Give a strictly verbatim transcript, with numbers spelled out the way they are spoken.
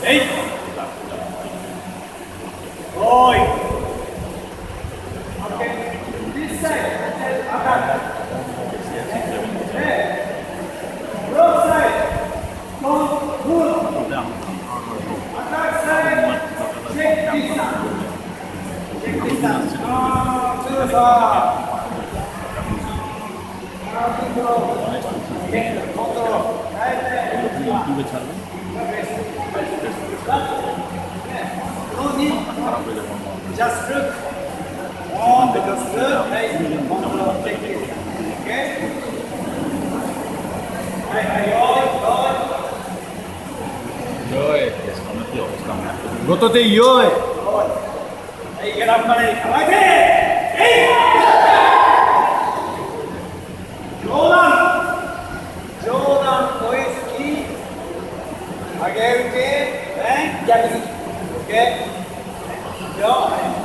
Hey. Oi. Okay. This side. Attack. Hey. Wrong side. Come. Good. Attack side. Check this side. Check this side. Ah, too far. Now control. Check the control. Right there. No need. Just look. Oh, just look. Hey, control. Check this. Okay. Hey, hey, oi, oi. Rồi. Goto te yoi. Hey, get up, buddy. Like it. Hey. Jordan. Jordan, boys, key. Again, okay. Bang. Okay. Yo.